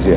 Друзья,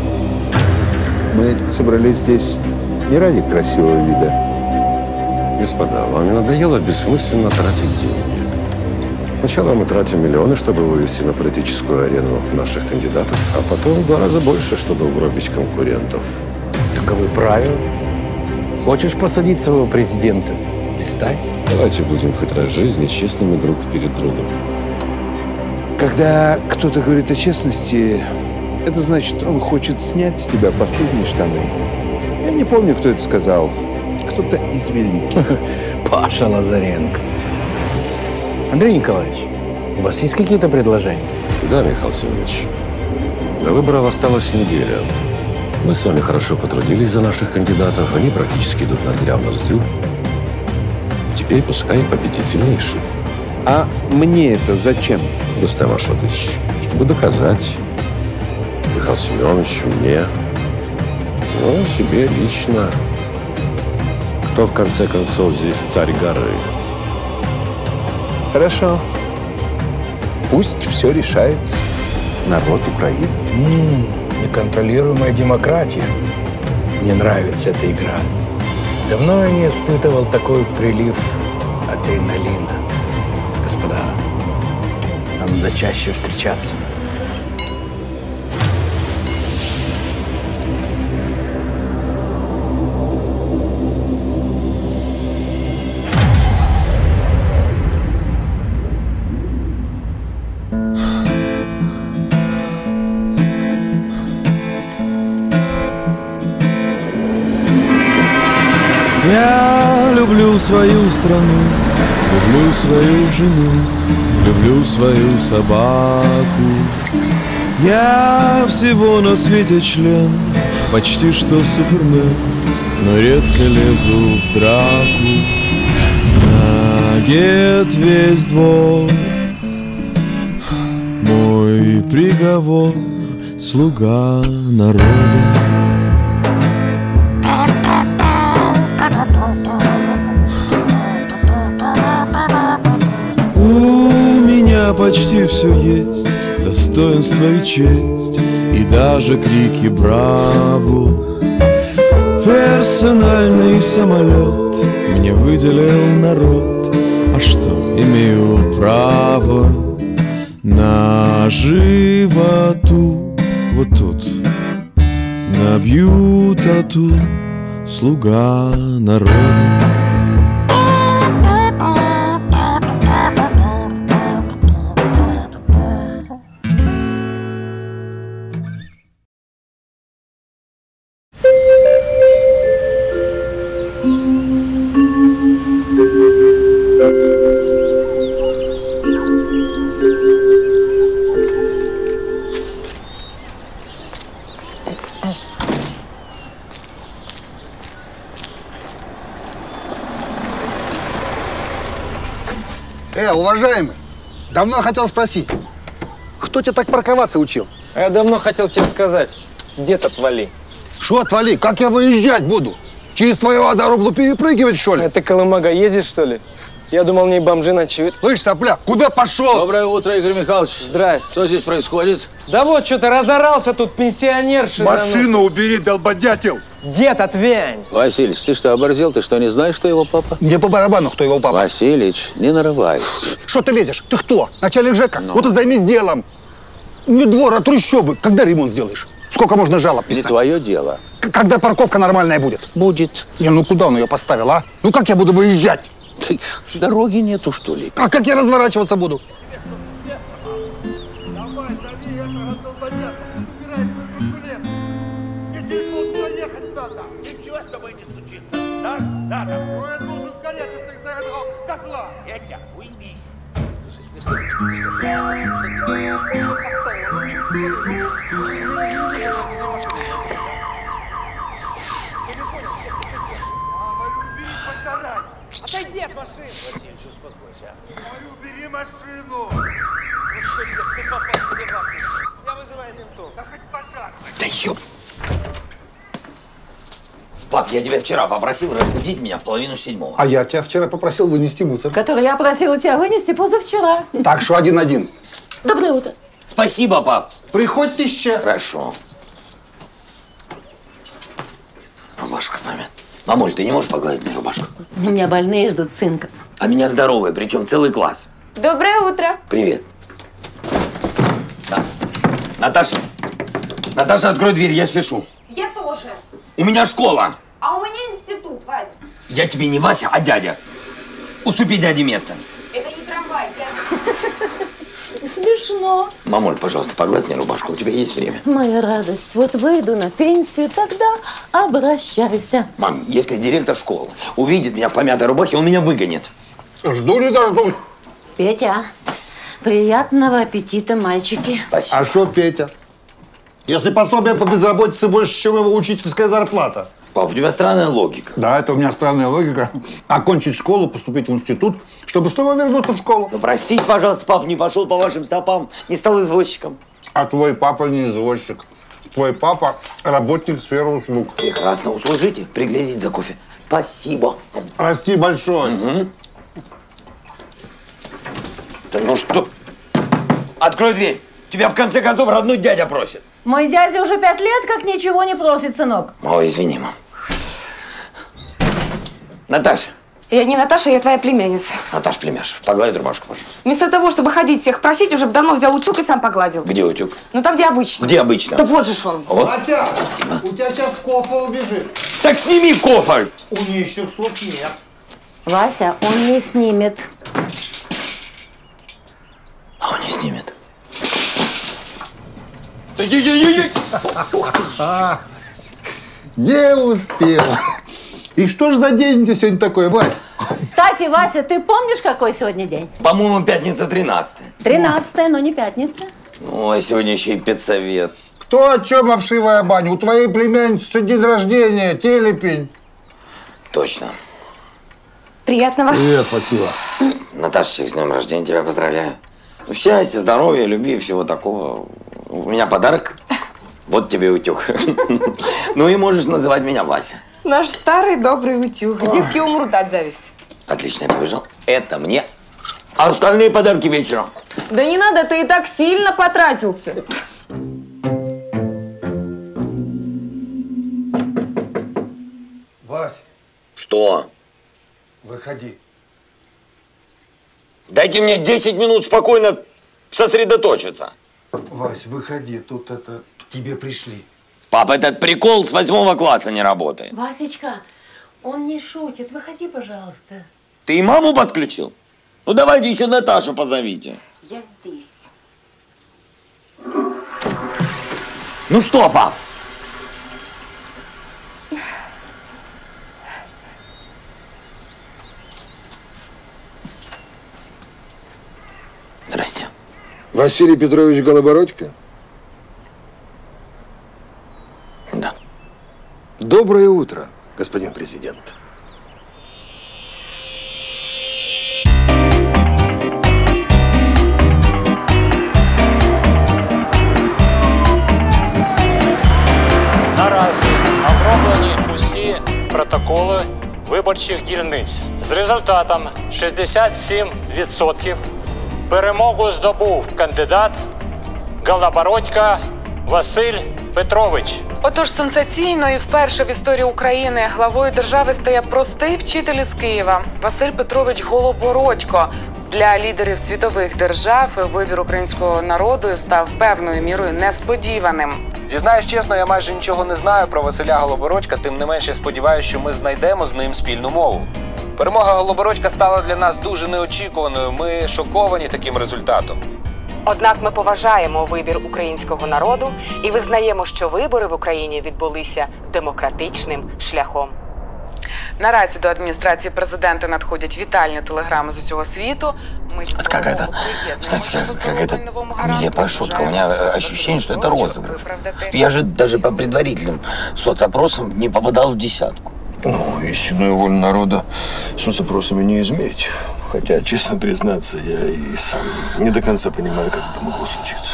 мы собрались здесь не ради красивого вида. Господа, вам не надоело бессмысленно тратить деньги? Сначала мы тратим миллионы, чтобы вывести на политическую арену наших кандидатов, а потом в 2 раза больше, чтобы угробить конкурентов. Таковы правила. Хочешь посадить своего президента? Листай. Давайте будем хоть раз в жизни честными друг перед другом. Когда кто-то говорит о честности, это значит, он хочет снять с тебя последние штаны. Я не помню, кто это сказал. Кто-то из великих. Паша Лазаренко. Андрей Николаевич, у вас есть какие-то предложения? Да, Михаил Семенович. До выборов осталась неделя. Мы с вами хорошо потрудились за наших кандидатов. Они практически идут ноздря в ноздрю. Теперь пускай победит сильнейший. А мне это зачем? Рустам Ашотович, чтобы доказать Михаилу Семеновичу, мне, ну, себе лично, кто в конце концов здесь царь горы. Хорошо. Пусть все решает народ Украины. Неконтролируемая демократия. Мне нравится эта игра. Давно я не испытывал такой прилив адреналина. Господа, нам надо чаще встречаться. Я люблю свою страну, люблю свою жену, люблю свою собаку. Я всего на свете член, почти что супермен, но редко лезу в драку. Знает весь двор мой приговор, слуга народа. Почти все есть, достоинство и честь, и даже крики «Браво!». Персональный самолет мне выделил народ, а что, имею право на животу. Вот тут набью тату, слуга народа. Уважаемый, давно хотел спросить, кто тебя так парковаться учил? А я давно хотел тебе сказать, дед отвали. Что отвали? Как я выезжать буду? Через твою дорогу перепрыгивать, что ли? Ты Колымага ездишь, что ли? Я думал, в ней бомжи ночуют. Слышь, сопля, куда пошел? Доброе утро, Игорь Михайлович. Здрасте. Что здесь происходит? Да вот, что-то разорался тут пенсионерши. Машину убери, долбодятел! Дед, отвянь! Васильич, ты что, оборзел? Ты что, не знаешь, кто его папа? Мне по барабану, кто его папа. Васильич, не нарывайся. Что ты лезешь? Ты кто? Начальник ЖЭКа? Вот и займись делом. Не двор, а трущобы. Когда ремонт сделаешь? Сколько можно жалоб писать? Не твое дело. Когда парковка нормальная будет? Будет. Не, ну куда он ее поставил, а? Ну как я буду выезжать? Дороги нету, что ли? А как я разворачиваться буду? Ничего с тобой не случится. Старт задом. Я должен сгореть от их котла. Петя, уймись. Отойди от машины. Васильевич, успокойся. Мою бери машину. Я вызываю ментов. Да хоть пожар. Да ёп! Пап, я тебя вчера попросил разбудить меня в 6:30. А я тебя вчера попросил вынести мусор. Который я просила тебя вынести позавчера. Так что 1-1. Доброе утро. Спасибо, пап. Приходьте еще. Хорошо. Мамуль, ты не можешь погладить мне рубашку? У меня больные ждут сынка. А меня здоровые, причем целый класс. Доброе утро. Привет. Да. Наташа. Наташа, открой дверь, я спешу. Я тоже. У меня школа. А у меня институт, Вася. Я тебе не Вася, а дядя. Уступи дяде место. Это не трамвай, дядя. Смешно. Мамуль, пожалуйста, погладь мне рубашку, у тебя есть время? Моя радость. Вот выйду на пенсию, тогда обращайся. Мам, если директор школы увидит меня в помятой рубахе, он меня выгонит. Жду не дождусь. Петя, приятного аппетита, мальчики. Спасибо. А что, Петя? Если пособие по безработице больше, чем его учительская зарплата. Пап, у тебя странная логика. Да, это у меня странная логика. Окончить школу, поступить в институт, чтобы снова вернуться в школу. Ну, простите, пожалуйста, пап, не пошел по вашим стопам, не стал извозчиком. А твой папа не извозчик. Твой папа работник сферы услуг. Прекрасно, услужите, приглядеть за кофе. Спасибо. Прости большое. Угу. Да ну что? Открой дверь. Тебя в конце концов родной дядя просит. Мой дядя уже 5 лет как ничего не просит, сынок. Ой, извини, мам. Наташа. Я не Наташа, я твоя племянница. Наташ, племяш, погладь рубашку, пожалуйста. Вместо того, чтобы ходить всех просить, уже давно взял утюг и сам погладил. Где утюг? Ну там, где обычно. Где обычно? Так вот же ж он. Вот. Вася, у тебя сейчас кофа убежит. Так сними кофр. У нищих слуг нет. Вася, он не снимет. А он не снимет. Не успел. И что ж за день ты сегодня такой, Вась? Кстати, Вася, ты помнишь, какой сегодня день? По-моему, пятница 13-е. 13-е, но не пятница. Ой, сегодня еще и педсовет. Кто о чем, овшивая баня? У твоей племянницы день рождения, телепень. Точно. Приятного. Привет, спасибо. Наташечка, с днем рождения тебя поздравляю. Ну, счастья, здоровья, любви и всего такого. У меня подарок. Вот тебе утюг. Ну и можешь называть меня Вася. Наш старый добрый утюг. Девки умрут от зависти. Отлично, я побежал. Это мне. А остальные подарки вечером. Да не надо, ты и так сильно потратился. Вась, Что? выходи. Дайте мне 10 минут спокойно сосредоточиться. Вась, выходи, тут это, к тебе пришли. Папа, этот прикол с 8 класса не работает. Васечка, он не шутит. Выходи, пожалуйста. Ты и маму подключил? Ну давайте еще Наташу позовите. Я здесь. Ну что, пап? Здрасте. Василий Петрович Голобородько? Да. Доброе утро, господин президент. Наразі оброблені усі протоколи виборчих дільниць. З результатом 67% перемогу здобув кандидат Голобородько Василь Петрович. Отож, сенсаційно і вперше в історії України главою держави стає простий вчитель із Києва Василь Петрович Голобородько. Для лідерів світових держав вибір українського народу став певною мірою несподіваним. Зізнаюсь чесно, я майже нічого не знаю про Василя Голобородька, тим не менше сподіваюся, що ми знайдемо з ним спільну мову. Перемога Голобородька стала для нас дуже неочікуваною, ми шоковані таким результатом. Однак ми поважаємо вибір українського народу і визнаємо, що вибори в Україні відбулися демократичним шляхом. Наразі до адміністрації президента надходять вітальні телеграми з усього світу. Это какая-то, знаете, какая-то нелепая шутка. У меня ощущение, что это розыгрыш. Я же даже по предварительным соцопросам не попадал в десятку. Ну, истинную волю народа соцопросами не измерить. Хотя, честно признаться, я и сам не до конца понимаю, как это могло случиться.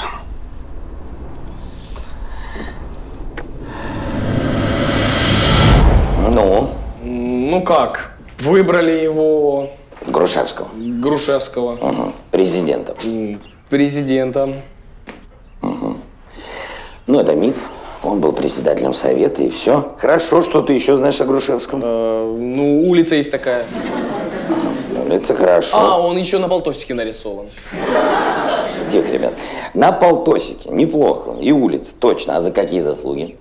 Ну? Ну как? Выбрали его... Грушевского. Грушевского. Угу. Президентом. Президентом. Угу. Ну, это миф. Он был председателем совета, и все. Хорошо, что ты еще знаешь о Грушевском? Ну, улица есть такая. Улица хорошо. А, он еще на полтосике нарисован. Тихо, ребят. На полтосике. Неплохо. И улица, точно. А за какие заслуги?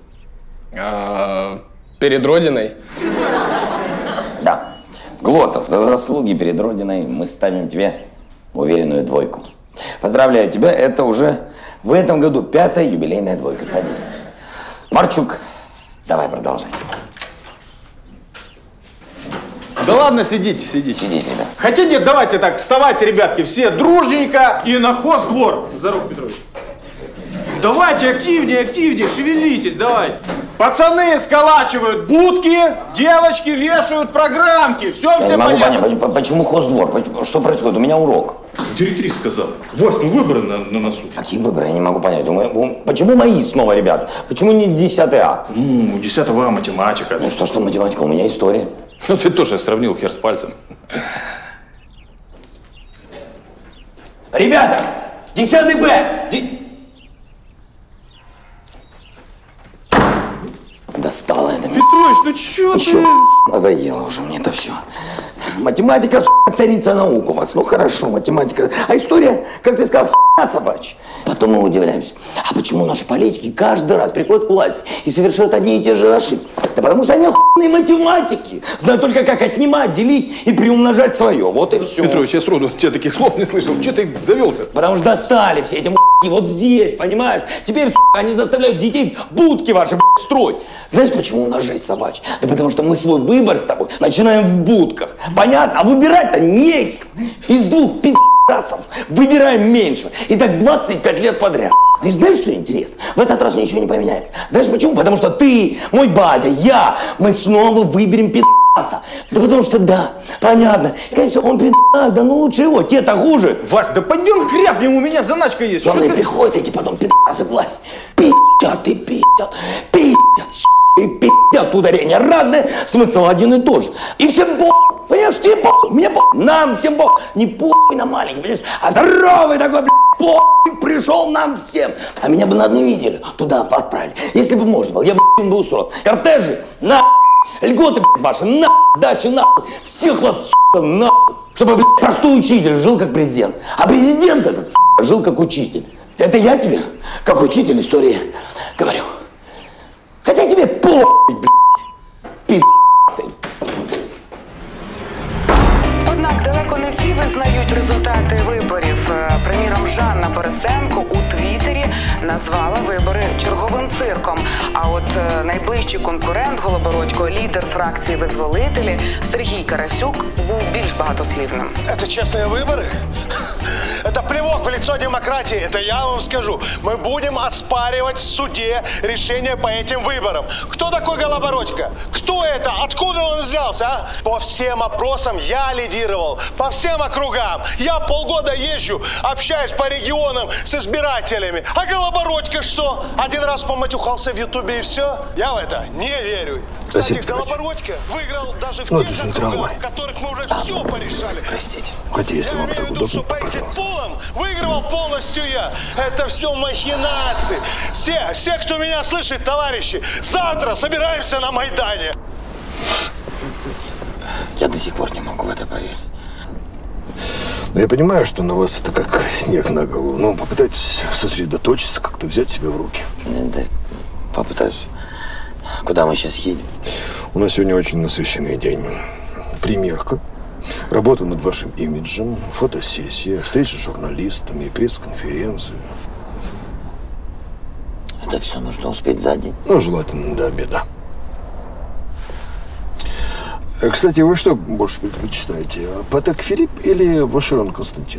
Перед Родиной? Да. Глотов, за заслуги перед Родиной мы ставим тебе уверенную 2. Поздравляю тебя, это уже в этом году 5-я юбилейная 2. Садись. Марчук, давай продолжай. Да ладно, сидите, сидите. Сидите, ребят. Хотя нет, давайте так, вставайте, ребятки, все дружненько и на хоздвор. Здорово, Петрович. Давайте активнее, активнее, шевелитесь, давайте. Пацаны сколачивают будки, девочки вешают программки. Все, всем понятно. Почему хоздвор? Что происходит? У меня урок. Директриса сказала. Вась, ну выборы на носу. Какие выборы? Я не могу понять. Почему мои снова, ребята? Почему не 10-А? Ну, 10-А математика. Ну что математика? У меня история. Ну ты тоже сравнил хер с пальцем. Ребята, 10-Б! Достало это. Петрович, ну чё ты? Надоело уже мне это все. Математика, царица наук у вас. Ну хорошо, математика. А история, как ты сказал, собачья. Потом мы удивляемся. А почему наши политики каждый раз приходят к власти и совершают одни и те же ошибки? Да потому что они охуенные математики. Знают только, как отнимать, делить и приумножать свое. Вот и все. Петрович, я сроду тебя таких слов не слышал. Чё ты завелся? Потому что достали все эти вот здесь, понимаешь? Теперь, они заставляют детей будки ваши строить. Знаешь, почему у нас жизнь собачья? Да потому что мы свой выбор с тобой начинаем в будках. Понятно? А выбирать-то не из кого. Из 2 пи***цев выбираем меньше. И так 25 лет подряд. Ты знаешь, что интересно? В этот раз ничего не поменяется. Знаешь почему? Потому что ты, мой батя, я, мы снова выберем пи***ца. Да потому что, да, понятно. И, конечно, он пи***ц, да ну лучше его, те-то хуже. Вась, да пойдем хряпнем, у меня заначка есть. Главное, приходят эти потом пи***цы власть. Пи***ят и пи***ят, пи***ят, и пи***ят. Ударения разные, смысл один и тот же. И всем бог, понимаешь, тебе бог, мне бог, нам всем бог. Не похуй на маленький, понимаешь, а здоровый такой, похуй пришел нам всем. А меня бы на 1 неделю туда отправили. Если бы можно было, я бы устроил. Кортежи, на льготы, ваши, на дачи, на всех вас, сука, на чтобы, простой учитель жил как президент. А президент этот, жил как учитель. Это я тебе, как учитель истории, говорю. Хотя тебе похуй, пи***цы. Однак далеко не всі визнають результати виборів. Приміром, Жанна Борисенко у Твіттері назвала вибори черговим цирком. А от найближчий конкурент Голобородько, лідер фракції «Визволителі» Сергій Карасюк був більш багатослівним. Это честные выборы? Это плевок в лицо демократии, это я вам скажу. Мы будем оспаривать в суде решение по этим выборам. Кто такой Голобородько? Кто это? Откуда он взялся, а? По всем опросам я лидировал, по всем округам. Я полгода езжу, общаюсь по регионам с избирателями. А Голобородько что? 1 раз поматюхался в Ютубе и все? Я в это не верю. Кстати, Голобородько выиграл даже в тех округах, в которых мы уже все порешали. Простите. Хотя, если вам так удобно, то пожалуйста. Выигрывал полностью я. Это все махинации. Все, кто меня слышит, товарищи, завтра собираемся на Майдане. Я до сих пор не могу в это поверить. Но я понимаю, что на вас это как снег на голову. Но попытайтесь сосредоточиться, как-то взять себя в руки. Да, попытаюсь. Куда мы сейчас едем? У нас сегодня очень насыщенный день. Примерка, работа над вашим имиджем, фотосессия, встреча с журналистами, пресс-конференция. Это все нужно успеть за день? Ну, желательно до обеда. Кстати, вы что больше предпочитаете? Патек Филипп или Вашерон Константин?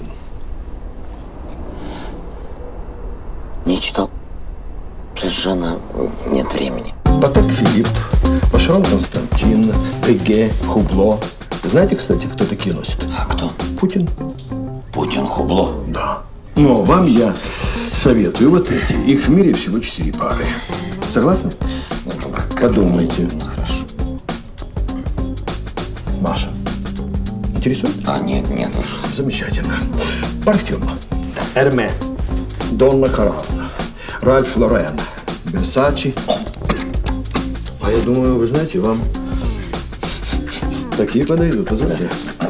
Не читал. Совершенно нет времени. Патек Филипп, Вашерон Константин, Эге, Хубло. Знаете, кстати, кто такие носит? А кто? Путин. Путин, Хубло? Да. Но вам я советую вот эти. Их в мире всего 4 пары. Согласны? Как думаете? Хорошо. Маша. Интересует? А, нет уж. Замечательно. Парфюм. Эрме. Донна Каравна. Ральф Лорен. Версачи. А я думаю, вы знаете, вам такие подойдут. Позвольте.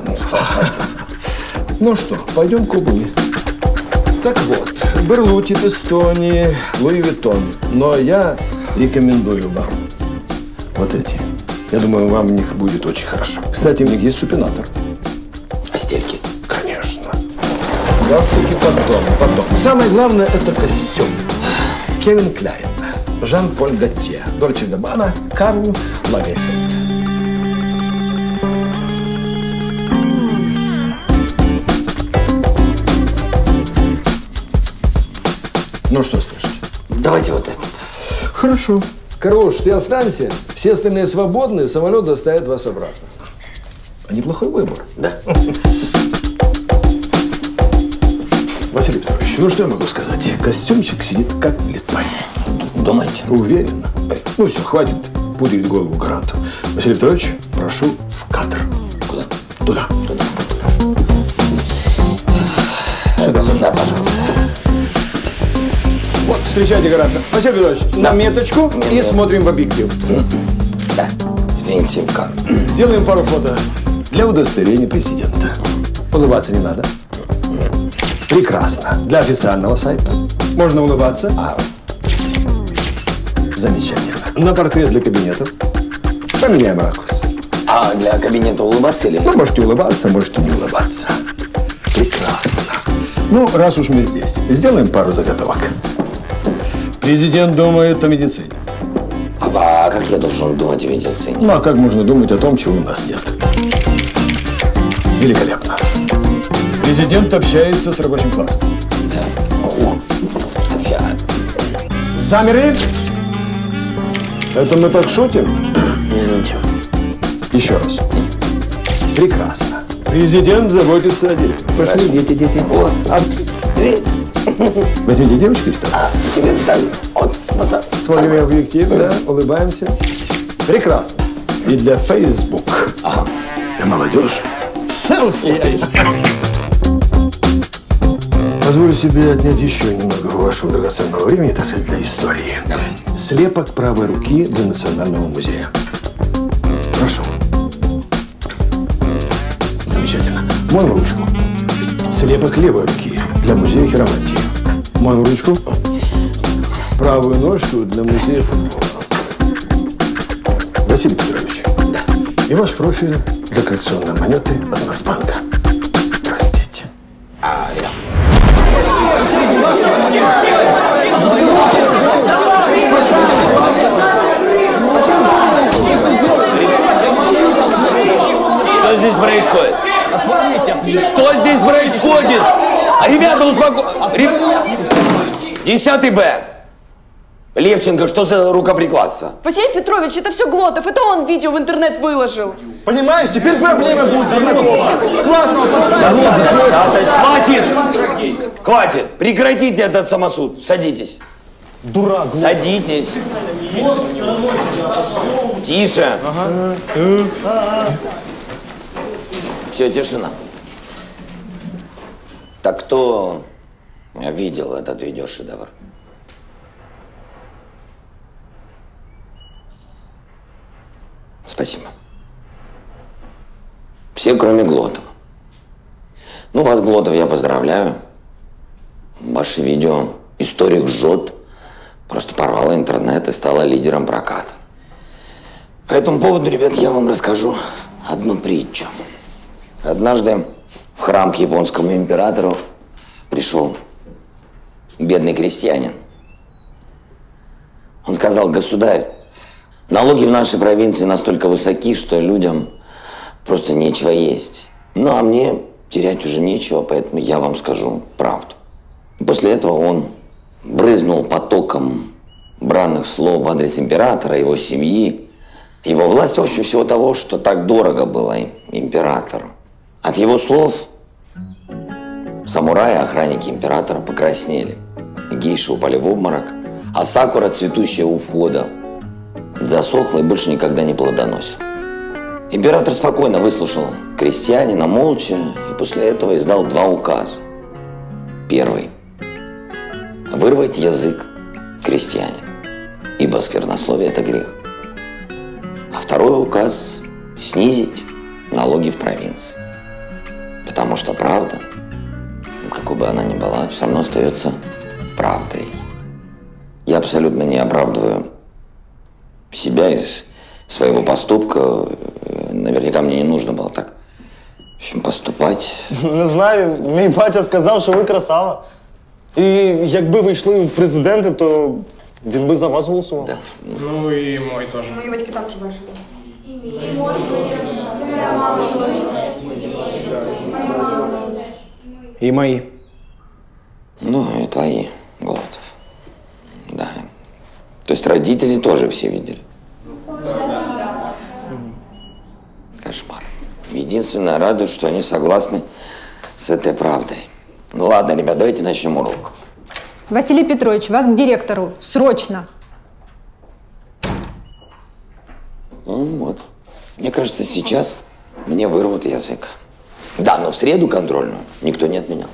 Ну что, пойдем к обуви. Так вот, Берлути, Эстонии, Луи Виттон. Но я рекомендую вам вот эти. Я думаю, вам в них будет очень хорошо. Кстати, в них есть супинатор. А стельки? Конечно. Галстуки потом. Самое главное – это костюм. Кевин Кляйн, Жан-Поль Готье, Дольче Габбана, Карл Лагерфельд. Ну что скажете? Давайте вот этот. Хорошо. Карлош, ты останься. Все остальные свободны, самолет доставит вас обратно. А неплохой выбор. Да. Василий Петрович, ну что я могу сказать? Костюмчик сидит как влитой. Думаете? Уверенно. Ну все, хватит пудрить голову гаранту. Василий Петрович, прошу в кадр. Куда? Туда. Сюда, пожалуйста. Вот, встречайте гаранта. Василий Петрович, на меточку и смотрим в объектив. Да. Извините, как? Сделаем пару фото для удостоверения президента. Улыбаться не надо. Прекрасно. Для официального сайта. Можно улыбаться. Замечательно. На портрет для кабинетов. Поменяем ракурс. А для кабинета улыбаться или? Ну, можете улыбаться, можете не улыбаться. Прекрасно. Ну, раз уж мы здесь, сделаем пару заготовок. Президент думает о медицине. А как я должен думать о медицине? Ну, а как можно думать о том, чего у нас нет? Великолепно. Президент общается с рабочим классом. Да. Общается. Замерли? Это мы так шутим? Извините. Еще раз. Прекрасно. Президент заботится о детях. Пошли, дети. Вот. Возьмите девочку и встаньте. Тебе встали. Вот так. Смотрим в объектив, да, улыбаемся. Прекрасно. И для Facebook. Ага. Для молодежи. Селфи. Позволю себе отнять еще немного вашего драгоценного времени, так сказать, для истории. Слепок правой руки для Национального музея. Прошу. Замечательно. Моем ручку. Слепок левой руки для музея хиромантии. Моем ручку. Правую ножку для музея футбола. Василий Петрович. Да. И ваш профиль для коллекционной монеты от Нацбанка. Простите. Что здесь происходит? Что здесь происходит? Ребята, успокойтесь. 10 Б. Левченко, что за рукоприкладство? Василий Петрович, это все Глотов. Это он видео в интернет выложил. Понимаешь, теперь проблемы будут знакомы. Классно. Достаточно. Хватит. Хватит. Прекратите этот самосуд. Садитесь. Дурак. Садитесь. Тише. Все, тишина. Так кто видел этот видеошедевр? Спасибо. Все, кроме Глотова. Ну, вас, Глотов, я поздравляю. Ваше видео «Историк жжет» просто порвало интернет и стало лидером проката. По этому поводу, ребят, я вам расскажу одну притчу. Однажды в храм к японскому императору пришел бедный крестьянин. Он сказал: государь, налоги в нашей провинции настолько высоки, что людям просто нечего есть. Ну, а мне терять уже нечего, поэтому я вам скажу правду. И после этого он брызнул потоком бранных слов в адрес императора, его семьи, его власти, в общем, всего того, что так дорого было императору. От его слов самураи, охранники императора, покраснели. Гейши упали в обморок, а сакура, цветущая у входа, засохла и больше никогда не плодоносила. Император спокойно выслушал крестьянина, молча, и после этого издал 2 указа. Первый – вырвать язык крестьянина. ибо сквернословие – это грех. А второй указ – снизить налоги в провинции. Потому что правда, какой бы она ни была, все равно остается правдой. Я абсолютно не оправдываю себя из своего поступка. Наверняка мне не нужно было так, в общем, поступать. Не знаю, мій батя сказав, що ви красава. І якби ви йшли в президенти, то він би за вас голосував. Да. Ну и мой тоже. Мої батьки також бачили. И мои. Ну, и твои, Глотов. Да. То есть родители тоже все видели? Кошмар. Единственное, радует, что они согласны с этой правдой. Ну ладно, ребят, давайте начнем урок. Василий Петрович, вас к директору. Срочно. Ну вот. Мне кажется, сейчас мне вырвут язык. Да, но в среду контрольную никто не отменял.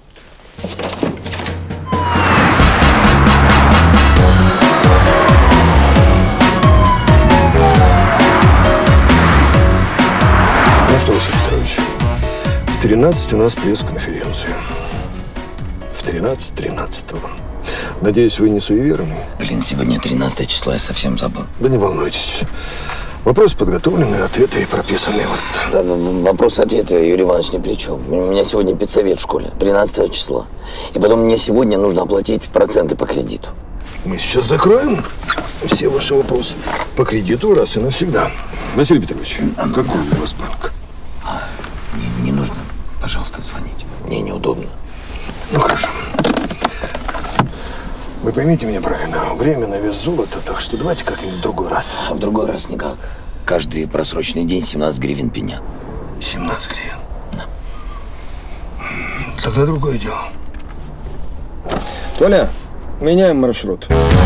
Ну что, Василий Петрович, в 13 у нас пресс-конференция. В 13-13. Надеюсь, вы не суеверны? Блин, сегодня 13 число, я совсем забыл. Да не волнуйтесь. Вопросы подготовлены, ответы прописаны. Вот. Да, вопрос-ответы, Юрий Иванович, ни при чем. У меня сегодня педсовет в школе, 13 числа. И потом мне сегодня нужно оплатить проценты по кредиту. Мы сейчас закроем все ваши вопросы по кредиту раз и навсегда. Василий Петрович, какой у вас банк? Не нужно, пожалуйста, звонить. Мне неудобно. Ну, хорошо. Вы поймите меня правильно, время на вес золота, так что давайте как-нибудь в другой раз. А в другой раз никак. Каждый просроченный день 17 гривен пеня. 17 гривен? Да. Тогда другое дело. Толя, меняем маршрут.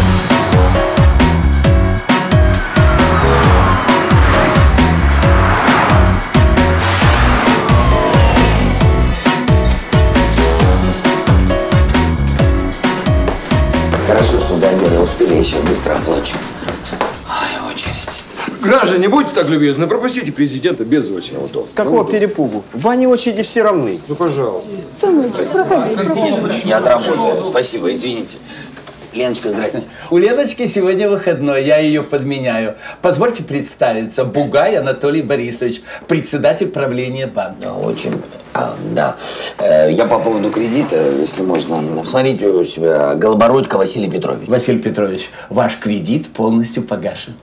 Хорошо, что до обеда успели, я сейчас быстро оплачу. Ай, очередь. Граждане, будьте так любезны, пропустите президента без очереди. С какого перепугу? В бане очереди все равны. Ну, пожалуйста. Солнышко, проходи. Я отработаю. Спасибо, извините. Леночка, здрасте. У Леночки сегодня выходной, я ее подменяю. Позвольте представиться, Бугай Анатолий Борисович, председатель правления банка. Да, очень. Да. Я по поводу кредита, если можно. Смотрите у себя, Голобородько Василий Петрович. Василий Петрович, ваш кредит полностью погашен.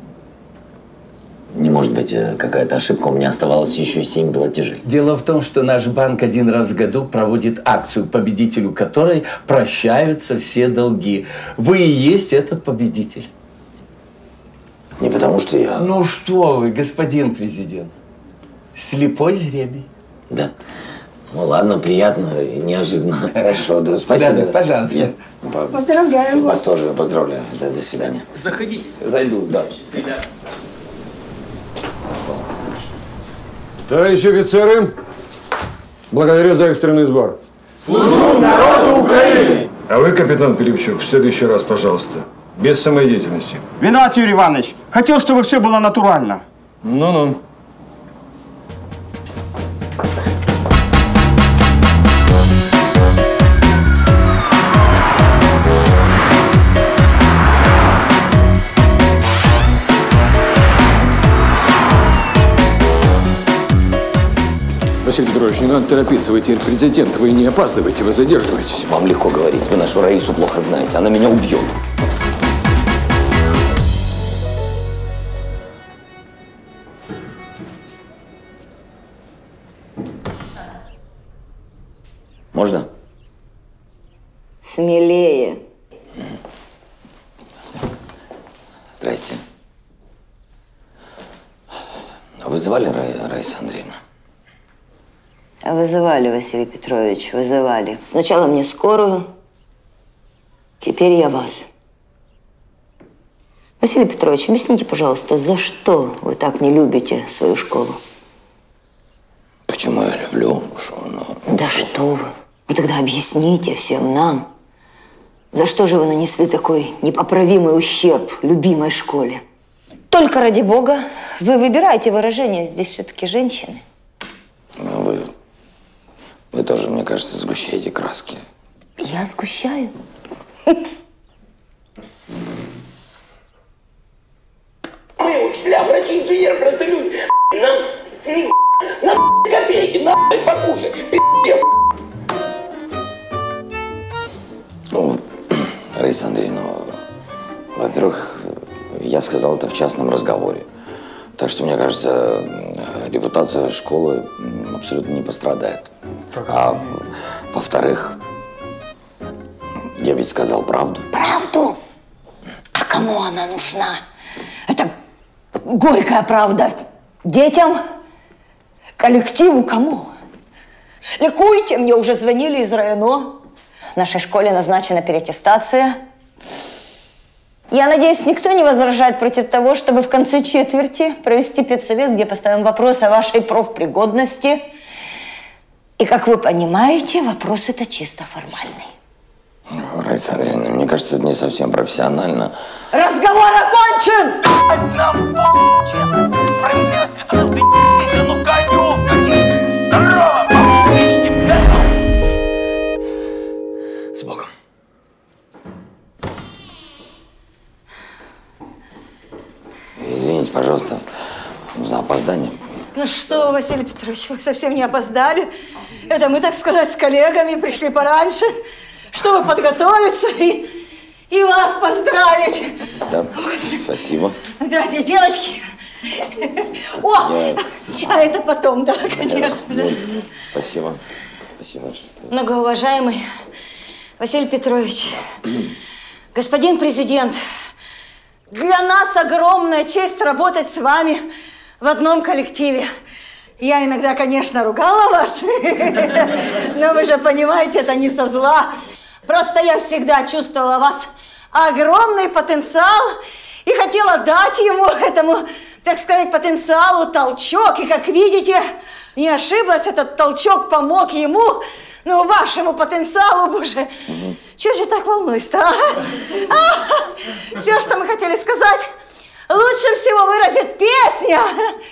Не может быть, какая-то ошибка, у меня оставалось еще 7 платежей. Дело в том, что наш банк один раз в году проводит акцию, победителю которой прощаются все долги. Вы и есть этот победитель. Не потому что я… Ну что вы, господин президент, слепой жребий. Да. Ну ладно, приятно, неожиданно. Хорошо, да, спасибо. Да, пожалуйста. Поздравляю вас тоже поздравляю. Да, до свидания. Заходите. Зайду, да. До свидания. Товарищи офицеры, благодарю за экстренный сбор. Служу народу Украины! А вы, капитан Пилипчук, в следующий раз, пожалуйста, без самодеятельности. Виноват, Юрий Иванович. Хотел, чтобы все было натурально. Ну-ну. Василий Петрович, не надо торопиться, вы теперь президент, вы не опаздываете, вы задерживаетесь. Вам легко говорить, вы нашу Раису плохо знаете, она меня убьет. Можно? Смелее. Здрасте. Вызывали Раиса Андреевна? Вызывали, Василий Петрович, вызывали. Сначала мне скорую, теперь я вас. Василий Петрович, объясните, пожалуйста, за что вы так не любите свою школу? Почему я люблю? Да что вы. Ну тогда объясните всем нам, За что же вы нанесли такой непоправимый ущерб любимой школе? Только ради бога, вы выбираете выражение, здесь все-таки женщины. Вы тоже, мне кажется, сгущаете краски. Я сгущаю? Мы, учителя, врачи, инженеры, просто люди. Нам копейки, покушай, пи***ев. Ну, Раиса Андреевна, во-первых, я сказал это в частном разговоре. Так что, мне кажется, репутация школы абсолютно не пострадает. А во-вторых, я ведь сказал правду. Правду? А кому она нужна? Это горькая правда. Детям? Коллективу? Кому? Ликуйте, мне уже звонили из района. В нашей школе назначена переаттестация. Я надеюсь, никто не возражает против того, чтобы в конце четверти провести педсовет, где поставим вопрос о вашей профпригодности. И, как вы понимаете, вопрос это чисто формальный. Раиса Андреевна, мне кажется, это не совсем профессионально. Разговор окончен! Нам честность, справедливость, это что ты ну конек каких! Здорово! С Богом. Извините, пожалуйста, за опоздание. Ну что, Василий Петрович, вы совсем не опоздали. Это мы, так сказать, с коллегами пришли пораньше, чтобы подготовиться и вас поздравить. Да, спасибо. Да, девочки. О, а это потом, да, конечно. Спасибо. Спасибо. Многоуважаемый Василий Петрович, господин президент, для нас огромная честь работать с вами в одном коллективе. Я иногда, конечно, ругала вас, но вы же понимаете, это не со зла. Просто я всегда чувствовала в вас огромный потенциал и хотела дать ему, этому, так сказать, потенциалу толчок. И, как видите, не ошиблась, этот толчок помог ему, ну, вашему потенциалу, боже. Чего же так волнуюсь-то, а? Все, что мы хотели сказать, лучше всего выразит песня.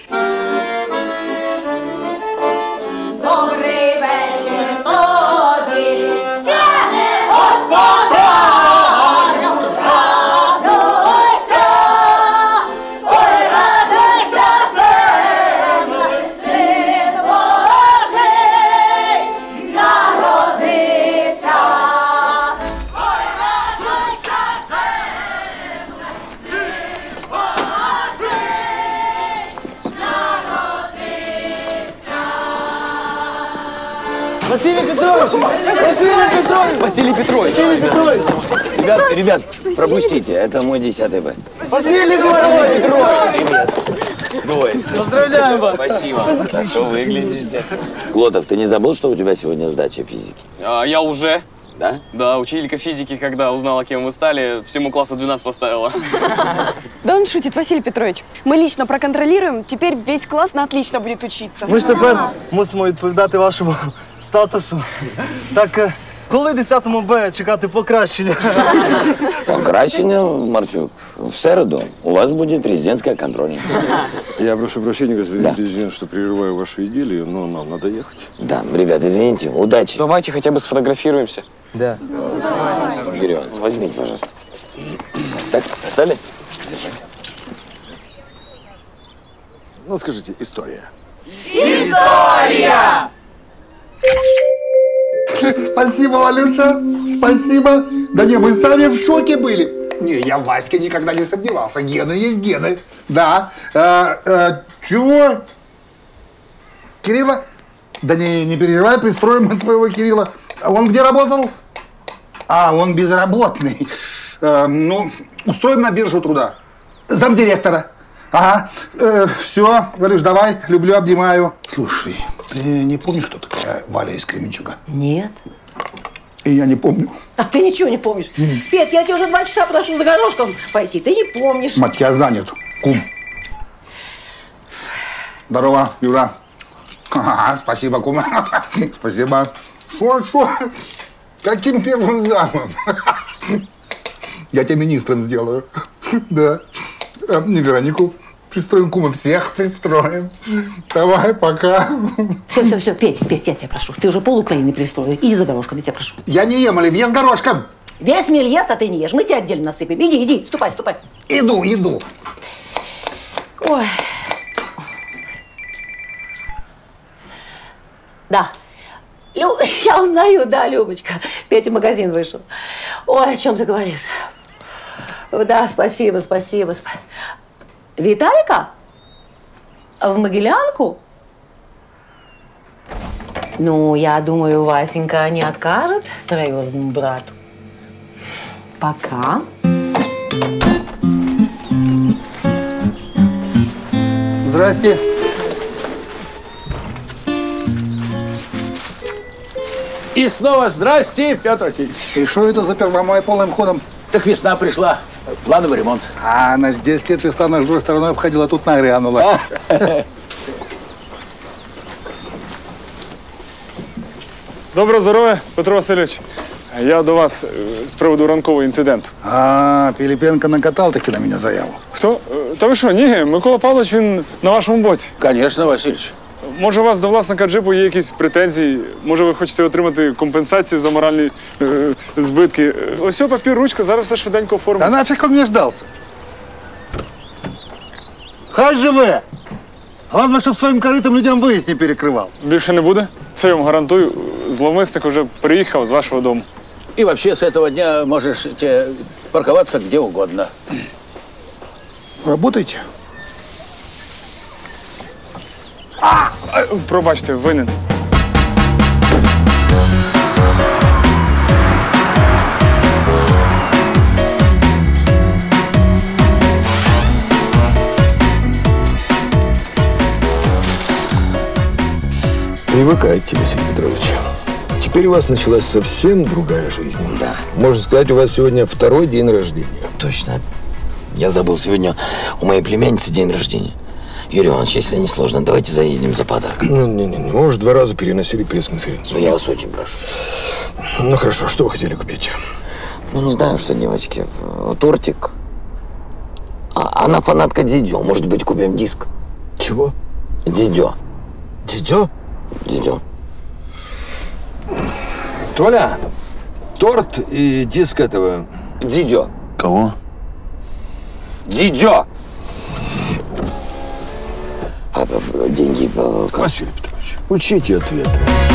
Добрий вечір тобі, все, господарю, радуйся, ой, радуйся, земле, син Божий, народився. Ой, радуйся, земле, син Божий, народився. Василий Петрович! Василий Петрович! Василий Петрович! Василий Петрович! Ребят, пропустите, это мой 10-й Б. Василий Петрович! Поздравляем вас! Спасибо. Хорошо выглядите. Глотов, ты не забыл, что у тебя сегодня сдача физики? Я уже. Да? Да, учителька физики, когда узнала, кем вы стали, всему классу 12 поставила. Да он шутит, Василий Петрович. Мы лично проконтролируем, теперь весь класс на отлично будет учиться. Ми ж тепер мусимо відповідати вашому статусу. Так, коли 10-му Б чекати покращення? Покращение, Марчук. В середу у вас будет президентская контрольная. Я прошу прощения, господин президент, что прерываю вашу идиллию, но нам надо ехать. Да, ребят, извините, удачи. Давайте хотя бы сфотографируемся. Да. Юрий Иванович, возьмите, пожалуйста. Так, стали? Ну, скажите, история. История! Спасибо, Валюша, спасибо. Да не, мы сами в шоке были. Не, я в Ваське никогда не сомневался. Гены есть гены. Да. Чего? Кирилла? Да не переживай, пристроим мы твоего Кирилла. Он где работал? А, он безработный. Ну, устроим на биржу труда. Замдиректора. Ага. Все, Валюш, давай. Люблю, обнимаю. Слушай, ты не помнишь, кто такая Валя из Кременчуга? Нет. И я не помню. А ты ничего не помнишь? Пет, я тебе уже 2 часа подошел за горошком пойти. Ты не помнишь. Мать, я занят. Кум. Здорово, Юра. Ага, спасибо, кум. Спасибо. Шо? Каким первым замом? Я тебя министром сделаю. Да. Не Веронику пристроим, кума, всех пристроим. Давай, пока. Все, Петь, я тебя прошу. Ты уже пол Украины пристроил. Иди за горошком, я тебя прошу. Я не ем оливье с горошком. Весь мель ест, а ты не ешь. Мы тебя отдельно насыпем. Иди, ступай. Иду. Ой. Да. Я узнаю, да, Любочка. Петя в магазин вышел. Ой, о чем ты говоришь? Да, спасибо. Виталика? В Могилянку? Ну, я думаю, Васенька не откажет троюродному брату. Пока. Здрасте. И снова здрасте, Петр Васильевич. И что это за Первомай полным ходом? Так весна пришла. Плановый ремонт. Наш 10 лет весна наш другой стороной обходила, тут нагрянула. Доброго здоров'я, Петро Васильович. Я до вас з приводу ранкового інциденту. Пилипенко накатав таки на мене заяву. Хто? Та ви що, ні, Микола Павлович, він на вашому боці. Звісно, Васильович. Може, у вас до власника джипу є якісь претензії? Може, ви хочете отримати компенсацію за моральні збитки? Ось папір, ручка, зараз все швиденько оформимо. А нафиг он мне сдался? Хай живе! Главное, щоб своїм коритом людям виїзд не перекривав. Більше не буде? Це я вам гарантую. Зловмисник уже приїхав з вашого дому. И вообще с этого дня можешь парковаться где угодно. Работайте. Пробачте, винен. Привыкайте, Василий Петрович. Теперь у вас началась совсем другая жизнь. Да. Можно сказать, у вас сегодня второй день рождения. Точно. Я забыл, сегодня у моей племянницы день рождения. Юрий Иванович, если не сложно, давайте заедем за подарком. Не. Мы уже 2 раза переносили пресс-конференцию. Ну, я вас очень прошу. Ну, хорошо. Что вы хотели купить? Ну, не знаю, что, девочки. Тортик. Она фанатка Дидё. Может быть, купим диск? Чего? Дидё. Дидё? Дидё. Толя, торт и диск этого... Дидё. Кого? Дидё! Деньги... Василий Петрович, учите ответы.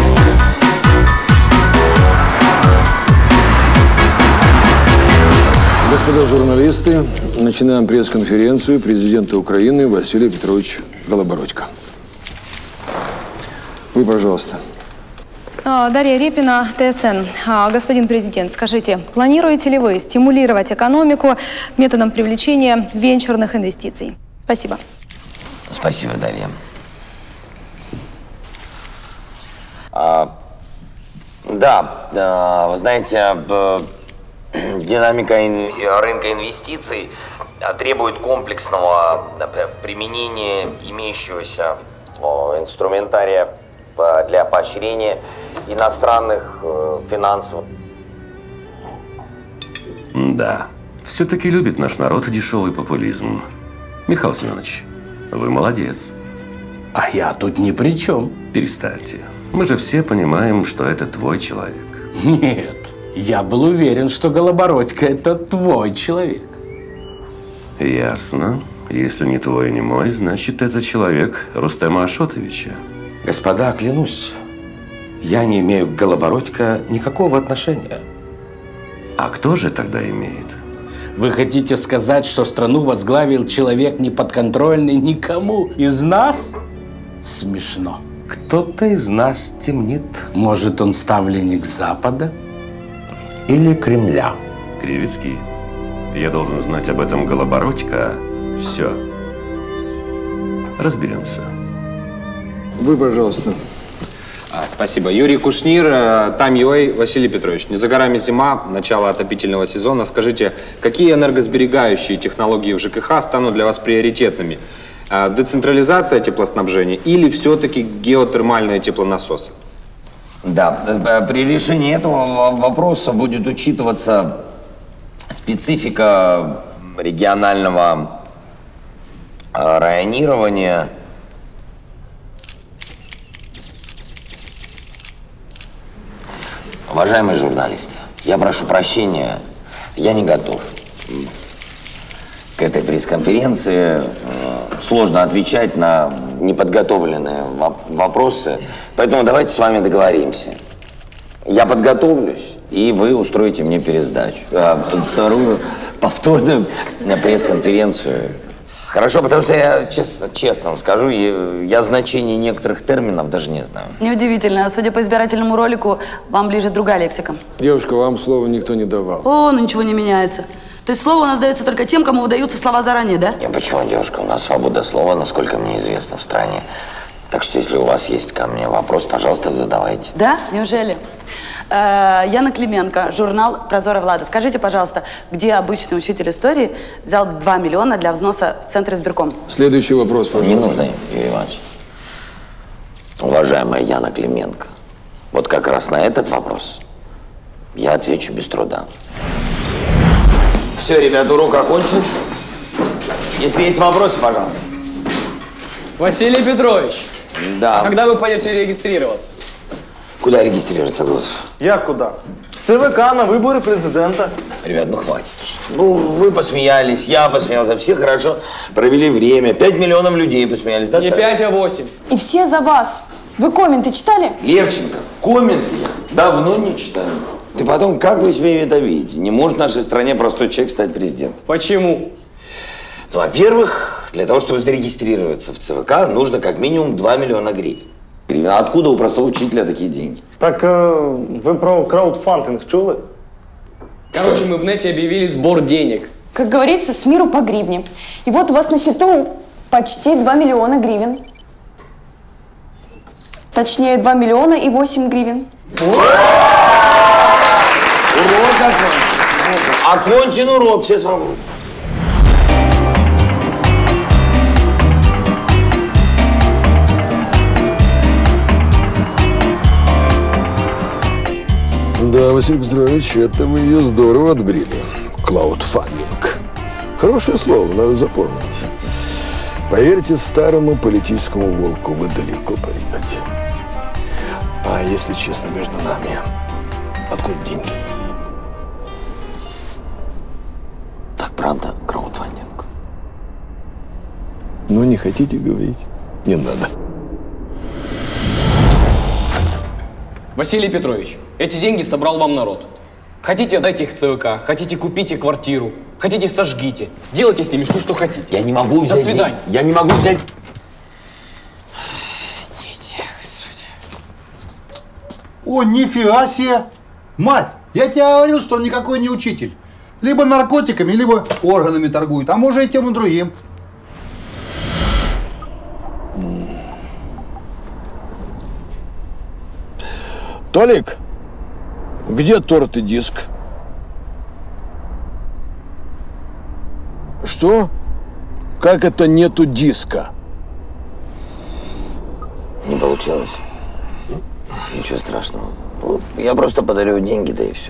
Господа журналисты, начинаем пресс-конференцию президента Украины Василия Петровича Голобородько. Вы, пожалуйста. Дарья Репина, ТСН. Господин президент, скажите, планируете ли вы стимулировать экономику методом привлечения венчурных инвестиций? Спасибо. Спасибо, Дарья. Да, вы знаете, динамика рынка инвестиций требует комплексного применения имеющегося инструментария для поощрения иностранных финансов. Да, все-таки любит наш народ дешевый популизм. Михаил Семенович, вы молодец. А я тут ни при чем. Перестаньте. Мы же все понимаем, что это твой человек. Нет, я был уверен, что Голобородько – это твой человек. Ясно. Если не твой, не мой, значит, это человек Рустема Ашотовича. Господа, клянусь, я не имею к Голобородько никакого отношения. А кто же тогда имеет? Вы хотите сказать, что страну возглавил человек неподконтрольный никому из нас? Смешно. Кто-то из нас темнит. Может, он ставленник Запада? Или Кремля? Кривицкий, я должен знать об этом Голобородько. Все. Разберемся. Вы, пожалуйста. Спасибо. Юрий Кушнир, Time.ua, Василий Петрович. Не за горами зима, начало отопительного сезона. Скажите, какие энергосберегающие технологии в ЖКХ станут для вас приоритетными? Децентрализация теплоснабжения или все-таки геотермальные теплонасосы? Да, при решении этого вопроса будет учитываться специфика регионального районирования. Уважаемые журналисты, я прошу прощения, я не готов к этой пресс-конференции. Сложно отвечать на неподготовленные вопросы, поэтому давайте с вами договоримся. Я подготовлюсь, и вы устроите мне пересдачу. Вторую повторную пресс-конференцию. Хорошо, потому что я честно вам скажу, я значение некоторых терминов даже не знаю. Неудивительно. Судя по избирательному ролику, вам ближе другая лексика. Девушка, вам слова никто не давал. О, ну ничего не меняется. То есть слово у нас дается только тем, кому выдаются слова заранее, да? Почему, девушка? У нас свобода слова, насколько мне известно, в стране. Так что, если у вас есть ко мне вопрос, пожалуйста, задавайте. Да? Неужели? Яна Клименко, журнал «Прозора Влада». Скажите, пожалуйста, где обычный учитель истории взял 2 миллиона для взноса в Центр избирком? Следующий вопрос, пожалуйста. Не нужно, Юрий Иванович. Уважаемая Яна Клименко, вот как раз на этот вопрос я отвечу без труда. Все, ребята, урок окончен. Если есть вопросы, пожалуйста. Василий Петрович, да. А когда вы пойдете регистрироваться? Куда регистрироваться, Глазов? Я куда? В ЦВК на выборы президента. Ребят, ну хватит уже. Ну, вы посмеялись, я посмеялся, все хорошо провели время. 5 миллионов людей посмеялись. Не 5, а 8. И все за вас. Вы комменты читали? Левченко, комменты я давно не читаю. Ты потом, как вы себе это видите? Не может в нашей стране простой человек стать президентом. Почему? Ну, во-первых, для того, чтобы зарегистрироваться в ЦВК, нужно как минимум 2 миллиона гривен. А откуда у простого учителя такие деньги? Так ви про краудфандинг чули? Короче, мы в нете объявили сбор денег. Как говорится, с миру по гривне. И вот у вас на счету почти 2 миллиона гривен. Точнее, 2 миллиона и 8 гривен. Урок окончен. Окончен урок, все свободны. Да, Василий Петрович, это вы ее здорово отбрили. Клаудфандинг. Хорошее слово, надо запомнить. Поверьте старому политическому волку, вы далеко пойдете. А если честно, между нами, откуда деньги? Так правда, краудфандинг? Ну, не хотите говорить? Не надо. Василий Петрович, эти деньги собрал вам народ. Хотите, отдайте их в ЦВК, хотите, купите квартиру, хотите, сожгите. Делайте с ними что хотите. Я не могу взять. До свидания. Я не могу взять. О, нифига себе! Мать, я тебе говорил, что он никакой не учитель. Либо наркотиками, либо органами торгует, а может и тем и другим. Толик, где торт и диск? Что? Как это нету диска? Не получилось. Ничего страшного. Ну, я просто подарю деньги, да и все.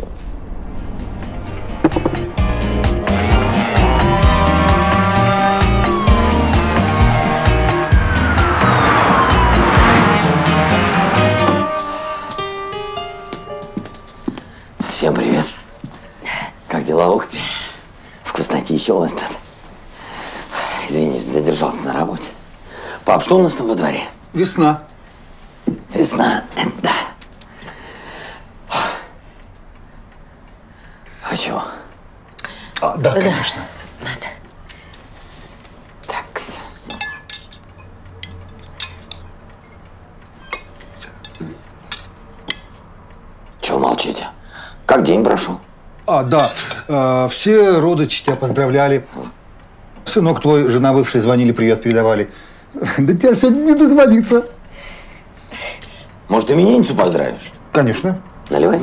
Всем привет. Как дела? Ух ты. Вкуснотища у вас тут. Извините, задержался на работе. Пап, что у нас там во дворе? Весна. Весна, да. Вы чего? Да, конечно. Такс. Чего молчите? Как день прошел? Да. Все родичи тебя поздравляли. Сынок твой, жена бывшая, звонили, привет передавали. Да тебе сегодня не дозвониться. Может, именинницу поздравишь? Конечно. Наливай.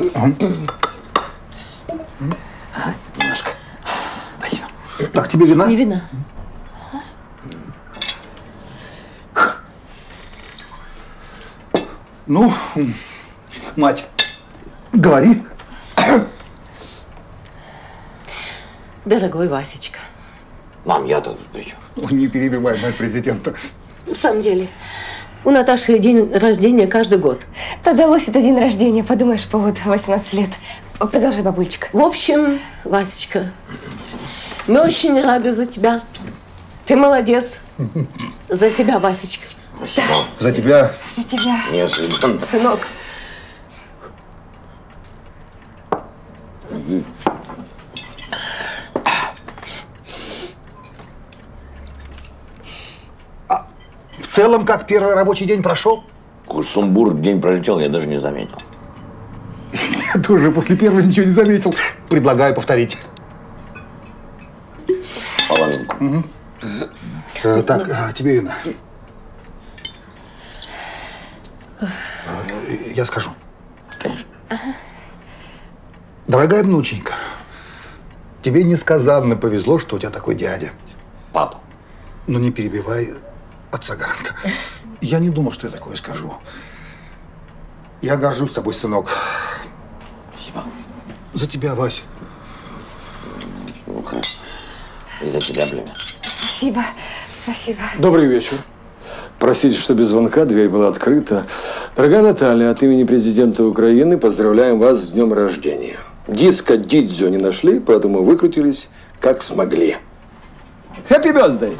Немножко. Спасибо. Так, тебе вина? Не вина. Ну, мать, говори. Дорогой Васечка. Мам, я-то при чем? Не перебивай, мать президента. На самом деле, у Наташи день рождения каждый год. Тогда лось это день рождения, подумаешь, повод 18 лет. Продолжи, бабулечка. В общем, Васечка, мы очень рады за тебя. Ты молодец. За тебя, Васечка. Спасибо. За тебя. За тебя. Неожиданно. Сынок. В целом, как первый рабочий день прошел? Сумбур, день пролетел, я даже не заметил. Я тоже после первого ничего не заметил. Предлагаю повторить. Половинку. Угу. Так, Тиберина. Я скажу. Конечно. Дорогая внученька, тебе несказанно повезло, что у тебя такой дядя. Папа. Но не перебивай отца Гаранта. Я не думал, что я такое скажу. Я горжусь тобой, сынок. Спасибо. За тебя, Вась. Ну, хорошо. И за тебя, племя. Спасибо. Спасибо. Добрый вечер. Простите, что без звонка, дверь была открыта. Дорогая Наталья, от имени президента Украины поздравляем вас с днем рождения. Диско Дидзё не нашли, поэтому выкрутились как смогли. Happy birthday!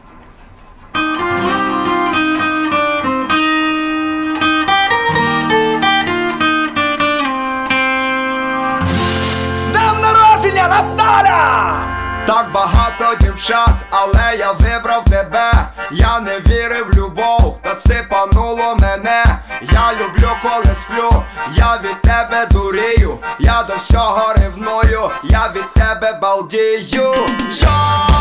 З днем народження, Наталя! Так багато дівчат, але я вибрав тебе. Я не вірив в любов, та ципануло мене. Я люблю, коли сплю, я від тебе дурію. Я до всього ревную, я від тебе балдію.